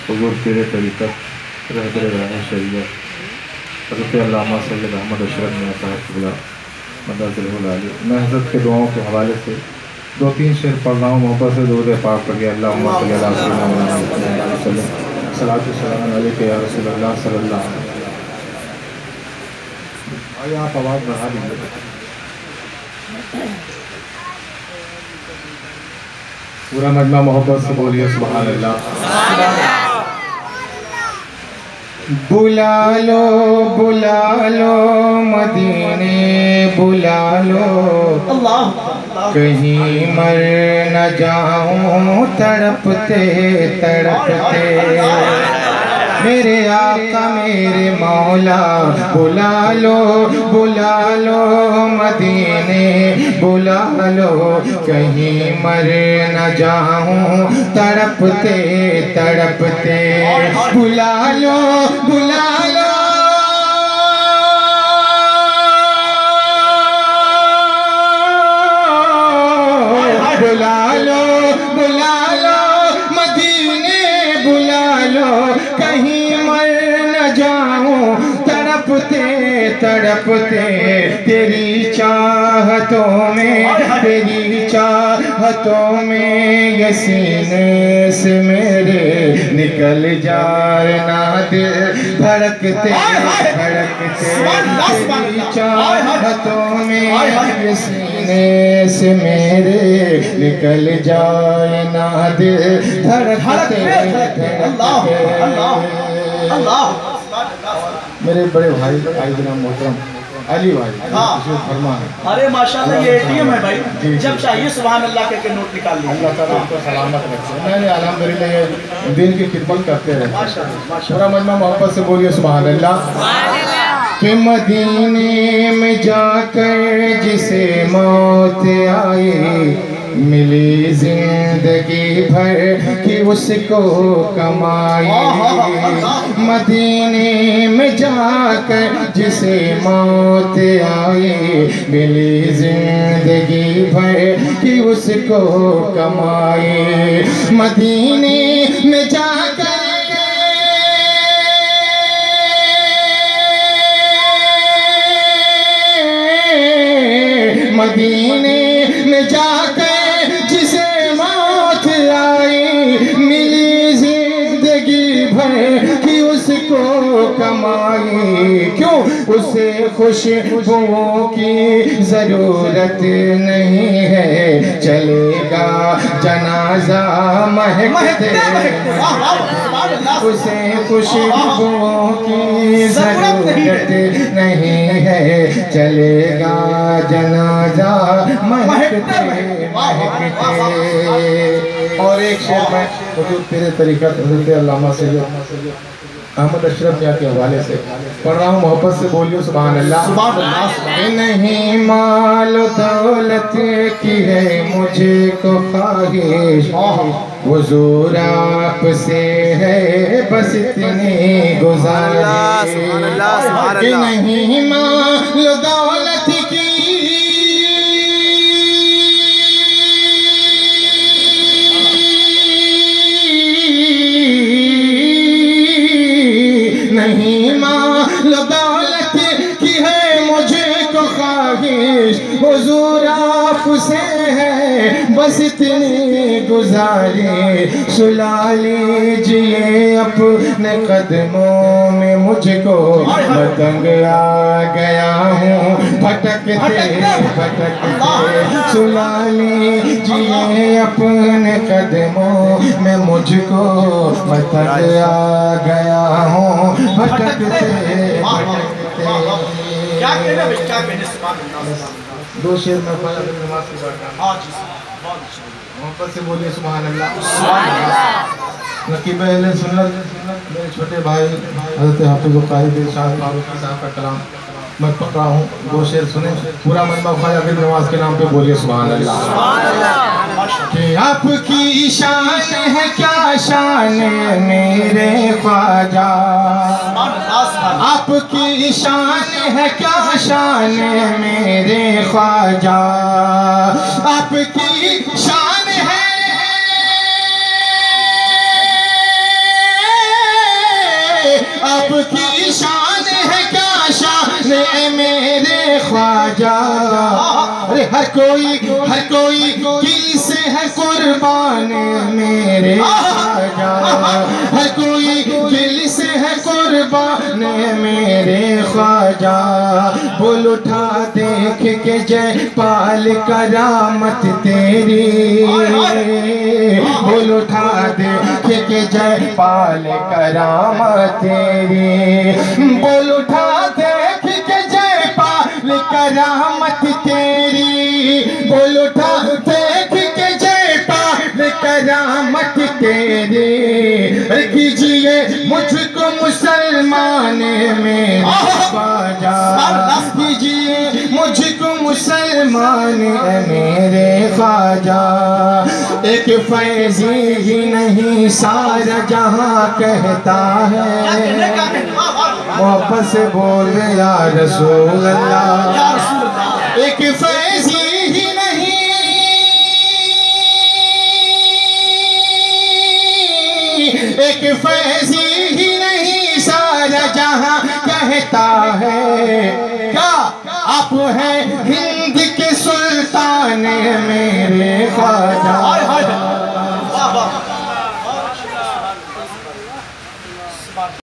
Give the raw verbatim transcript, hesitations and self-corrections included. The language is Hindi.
हुज़ूर पीर तरीक़त रहबर राह शरीयत हज़रत अल्लामा सैयद अहमद अशरफ मियां साहब क़िबला मदद आली। मैं हज़रत के दुआओं के हवाले से दो तीन शेर पढ़ रहा हूँ। मोहब्बत से दुरूद पाक पढ़िए। अल्लाहुम्मा सल्ली अला सय्यिदिना मुहम्मद व सल्लम सलातु सलाम अलैका या रसूलल्लाह सल्लल्लाहु अलैहि वसल्लम। भाई आप आवाज़ बढ़ा दीजिए। पूरा मजमा मोहब्बत से बोलिए सुभान अल्लाह। बुला लो बुला लो मदीने बुला लो, कहीं मर न जाऊं तड़पते तड़पते। मेरे आका मेरे मौला बुला लो बुला लो मदीने बुला लो, कहीं मर न जाऊं तड़पते तड़पते। बुला लो बुला लो बुला लो बुला लो मदीने बुला लो, कहीं मर न जाऊं तड़पते तड़पते। तेरी चाहतों में तेरी चाहतों में ये सीने से मेरे निकल जाए ना दिल धड़कते धड़कते। तेरी चाहतों में ये सीने से मेरे निकल जाए ना दिल धड़कते धड़कते। मेरे बड़े भाई भाई बिना मोहतरम अली भाई फरमा है। अरे माशाल्लाह ये एटीएम है भाई, जब चाहिए सुभान अल्लाह के, के नोट निकाल लीजिए। अल्लाह ताला आपको सलामत रखे। मैंने अल्हम्दुलिल्लाह ये दिन की खिदमत करते रहे। पूरा मजमा मोहब्बत से बोलिए सुभान अल्लाह। कि मदीने में जाकर जिसे मौत आई, मिली जिंदगी भर की उसको कमाई। मदीने में जाकर जिसे मौत आई, मिली जिंदगी भर की उसको कमाई। मदीने में जाकर मदीने में जाकर जिसे मौत आई, मिली जिंदगी भर की उसको कमाई। क्यों उसे खुशबुओं की जरूरत नहीं है, चलेगा जनाजा महकते। उसे खुशबुओं की जरूरत नहीं है, चलेगा जनाजा महकते महकते। और एक शेर में हुजूर तेरे तरीक़त हज़रत अल्लामा सैयद अहमद अशरफ मियां के हवाले से पढ़ रहा हूँ। मोहब्बत से बोलियो सुभान अल्लाह। सुभान अल्लाह। नहीं माल दौलत की है मुझे को ख्वाहिश, हुजूर आपसे है बस इतनी गुजारिश। नहीं माल दौलत की नहीं माल दौलत की है मुझे को ख्वाहिश, हुजूर आपसे है बस इतनी गुजारिश। सुला लीजिए अपने कदमों में मुझको, पतंग आ गया हूँ भटकते भटकते। सुला लीजिए अपने कदमों में मुझको, पतंग आ गया हूँ भटकते भटकते। क्या कहना भाई, क्या कहने सुभान अल्लाह। दो शेर में नमाज की बात। हाँ जी मोहब्बत से बोलिए सुभान अल्लाह। नकीब अहले सुन्नत मेरे छोटे भाई हज़रत हाफिज़ क़ाइद शाह फारूकी साहब का कलाम मैं पढ़ रहा हूँ। दो शेर सुने। पूरा मजमा ख्वाजा बिन नवाज के नाम पे बोलिए सुभान अल्लाह। कि आपकी शान है क्या शान मेरे ख्वाजा, आपकी शान है क्या शान मेरे ख्वाजा। आपकी शान है आपकी शान है क्या शान है मेरे ख्वाजा। अरे हर कोई हर कोई दिल से है कुर्बान मेरे ख्वाजा, हर कोई दिल से है कुर्बान मेरे ख्वाजा। बोल उठा देख के जय पाल करामत तेरी, बोल उठा देख के जय पाल करामत तेरी, बोल उठा देख के जय पाल करामत तेरी, बोल उठा देख के जय पाल करामत तेरी। कीजिए मुझको मुसलमान में ख्वाजा, कीजिए मुझको मुसलमान मेरे ख्वाजा। एक फैजी ही नहीं सारा जहां कहता है, मोहब्बत से बोल दे या रसूल अल्लाह। एक फैजी ही नहीं एक फैजी ही नहीं सारा जहां कहता है, क्या आप हैं हिंद के सुल्तान मेरे ख्वाजा।